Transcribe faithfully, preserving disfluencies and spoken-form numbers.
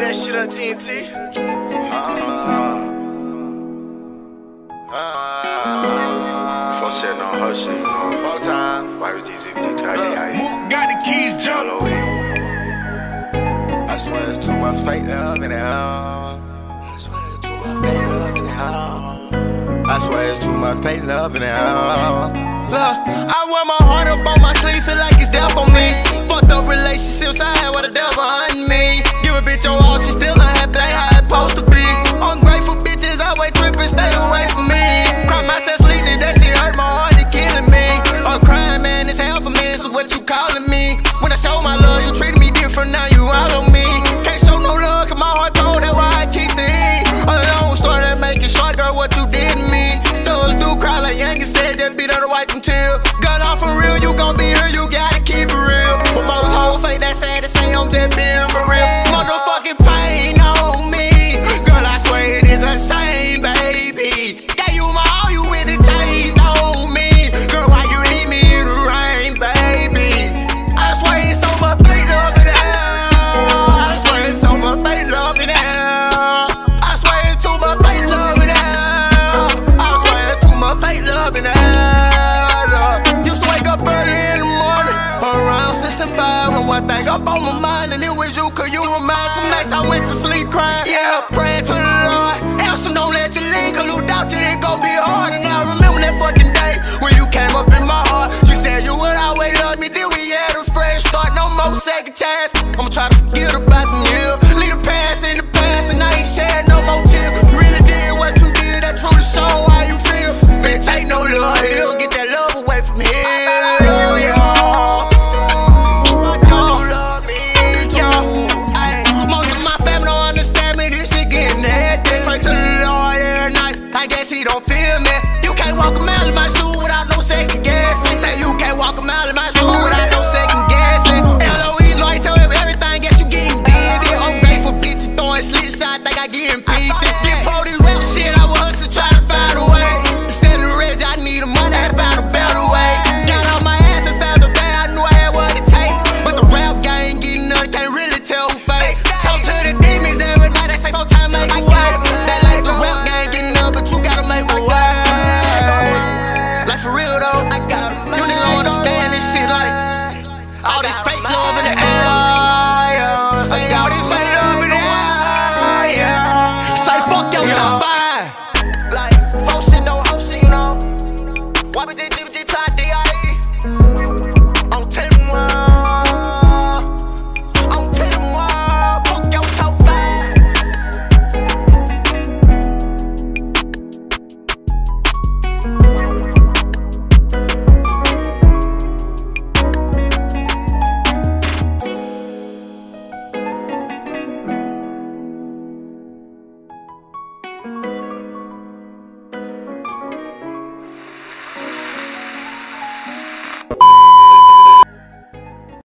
that shit up, T N T. Four sitting on her shit, you know. Four time. Why was D J D Tidy? Mook got the keys, jump. I swear it's too much fake love in the house. I swear it's too much fake love in the house. I swear it's too much fake love in the house. Look, I wear my heart up on my sleeve, feel like it's there for me. Fucked up relationships I had with the devil hunting me. Give a bitch your all, she still not happy, they how it's supposed to be. Ungrateful bitches always tripping, stay away from me. Cry myself sleeping, that shit hurt my heart, it killing me. A crime, man, it's hell for me, so what you calling me? When I show my love, you treated me different, now you out on me. Can't show no love, cause my heart cold, that's why I keep the heat. A long story that make it short, girl, what you did to me. Those do cry like Yankee said, just beat her to wipe them tears. Girl, I'm for real, you gon' be here, you gotta keep it real. But most hoes fake that sad to say I'm just being for real. Motherfucking pain on me, girl, I swear it is insane, baby. Gave you my all, you with the change on me. Girl, why you leave me in the rain, baby? I swear it's so much fake love in there. I swear it's so much fake love in there. I swear it's too much fake love in there. I swear it's too much fake love in there. Used to wake up early in the morning, around six and five, when one thing up on my mind, and it was you, cause you remind. Some nights I went to sleep crying, yeah, praying to the Lord. Answer, don't let you leave, cause no doubt it ain't gon' be hard. And I remember that fucking day when you came up in my heart. You said you would always love me, then we had a fresh start, no more second chance. I'ma try to forget